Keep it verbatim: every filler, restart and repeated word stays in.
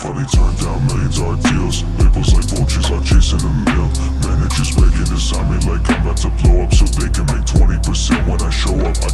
Finally turned down millions art deals. Labels like vultures are chasing a meal. Managers begging to sign me like I'm about to blow up so they can make twenty percent when I show up. I